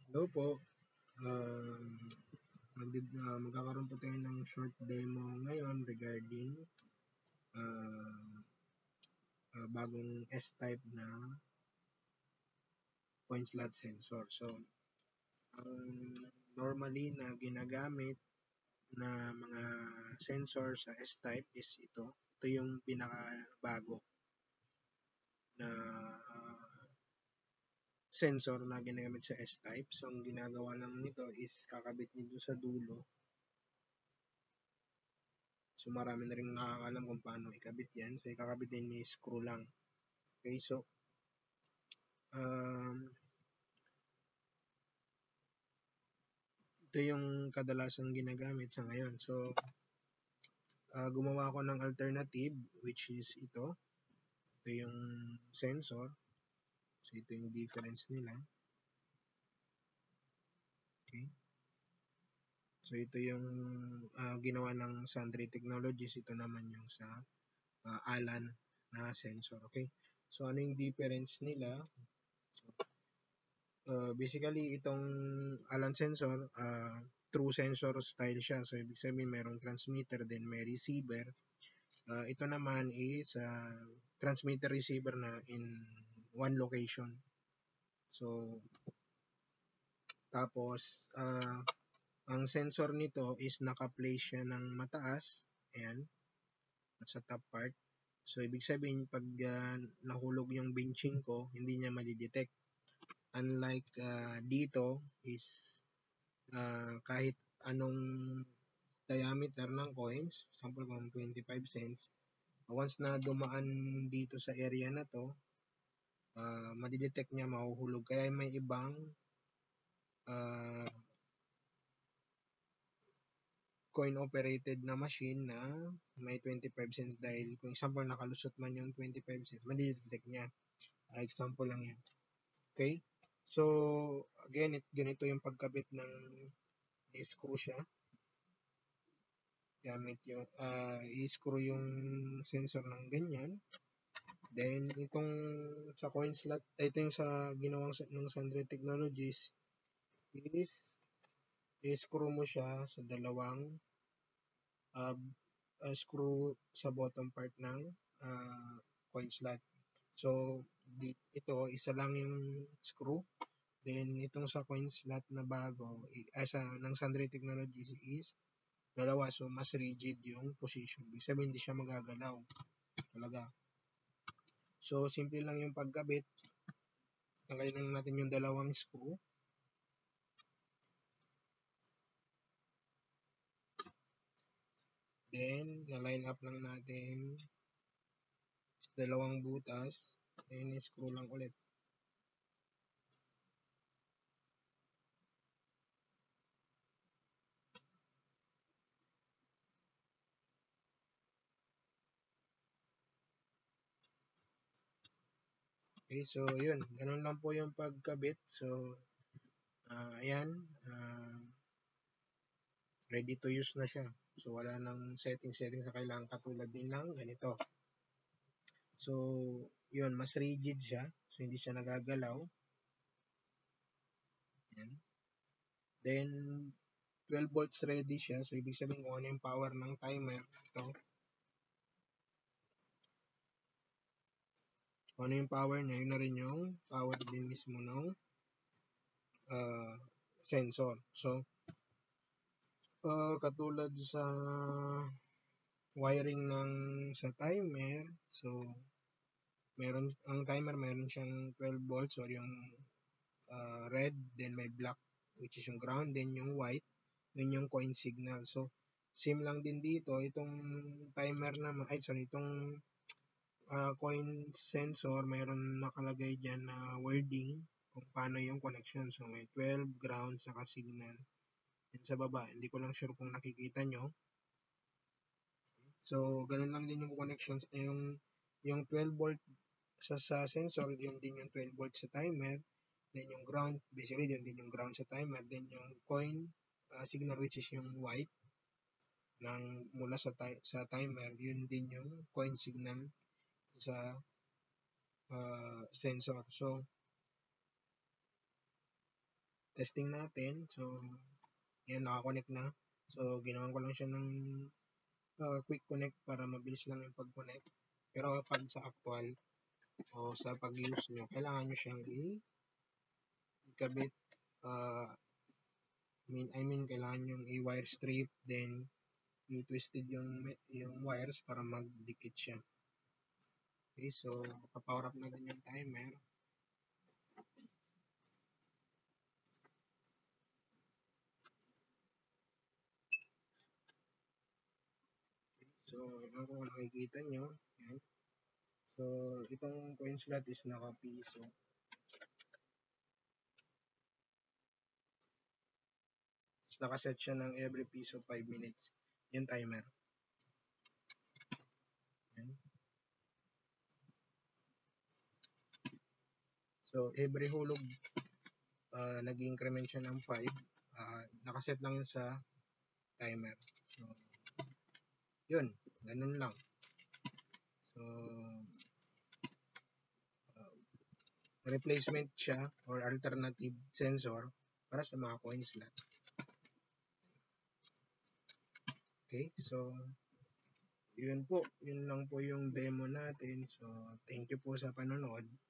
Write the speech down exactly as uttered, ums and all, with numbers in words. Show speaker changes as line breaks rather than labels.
Hello po. Um, mag uh, magkakaroon po tayo ng short demo ngayon regarding uh, uh, bagong S-type na point slot sensor. So, ang normally na ginagamit na mga sensor sa S-type is ito. Ito yung pinakabago na uh, sensor na ginagamit sa S-type. So, ang ginagawa lang nito is kakabit nito sa dulo. So, marami na rin nakakalam kung paano ikabit yan. So, ikakabit din ni screw lang. Okay, so, um, ito yung kadalasang ginagamit sa ngayon. So, uh, gumawa ako ng alternative, which is ito. Ito yung sensor. So, ito yung difference nila. Okay. So, ito yung uh, ginawa ng Sundry Technologies. Ito naman yung sa uh, Alan na sensor. Okay. So, ano yung difference nila? So, uh, basically, itong Alan sensor, uh, true sensor style siya. So, ibig sabihin, merong transmitter, then may receiver. Uh, ito naman is uh, transmitter receiver na in one location. So, tapos, uh, ang sensor nito is naka-place siya ng mataas. Ayan, sa top part. So, ibig sabihin, pag uh, nahulog yung benching ko, hindi niya madidetect. Unlike uh, dito is uh, kahit anong diameter ng coins, sample kung twenty-five cents, once na dumaan dito sa area na to, uh, madidetect niya, mahuhulog. Kaya may ibang uh, coin-operated na machine na may twenty-five cents dahil kung example nakalusot man yung twenty-five cents, madidetect niya. Uh, example lang yan. Okay? So, again, it, ganito yung pagkabit ng screw siya. Gamit yung, uh, i-screw yung sensor ng ganyan. Then, itong sa coin slot, ito yung sa ginawang ng Sundry Technologies is i-screw mo siya sa dalawang uh, uh, screw sa bottom part ng uh, coin slot. So, di, ito, isa lang yung screw. Then, itong sa coin slot na bago, ay sa ng Sundry Technologies is dalawa. So, mas rigid yung position. Ibig sabihin, hindi siya magagalaw. Talaga. So, simple lang yung pagkabit. Tanggalin lang natin yung dalawang screw. Then, na-line up lang natin dalawang butas. Then, screw lang ulit. Okay, so yun. Ganun lang po yung pagkabit. So, uh, ayan. Uh, ready to use na siya. So, wala nang setting-setting sa kailangan katulad din lang ganito. So, yun. Mas rigid siya. So, hindi siya nagagalaw. Ayan. Then, twelve volts ready siya. So, ibig sabihin kung ano yung power ng timer. Ito. Kung ano yung power niya, yun na rin yung power din mismo ng uh, sensor. So, uh, katulad sa wiring ng sa timer, so, meron, ang timer meron siyang twelve volts or yung uh, red, then may black, which is yung ground, then yung white, yun yung coin signal. So, same lang din dito, itong timer naman, ay sorry, itong uh, coin sensor, mayroon nakalagay dyan na wording kung paano yung connection. So, may twelve, ground, saka signal. And sa baba, hindi ko lang sure kung nakikita nyo. So, ganun lang din yung connections. Yung, yung twelve volt sa, sa sensor, yun din yung twelve volt sa timer. Then yung ground, basically yun din yung ground sa timer. Then yung coin uh, signal, which is yung white ng mula sa, sa timer, yun din yung coin signal sa uh, sensor. So, testing natin. So, yan, nakakonect na. So, ginawan ko lang siya ng uh, quick connect para mabilis lang yung pag-connect. Pero pag sa actual o sa pag-use nyo, kailangan nyo siyang i-kabit. Uh, I mean, I mean, kailangan yung i-wire strip, then i-twisted yung, yung wires para magdikit siya. Okay, so, pa-power up natin yung timer. So, ito kung nakikita nyo. Yan. So, itong coin slot is naka-piso. So, nakaset siya ng every piso five minutes. Yung timer. Yan. So, every hulog, uh, nag-increment siya ng five. Uh, nakaset lang yun sa timer. So, yun. Ganun lang. So, uh, replacement siya or alternative sensor para sa mga coin slot. Okay, so yun po, yun lang po yung demo natin. So, thank you po sa panonood.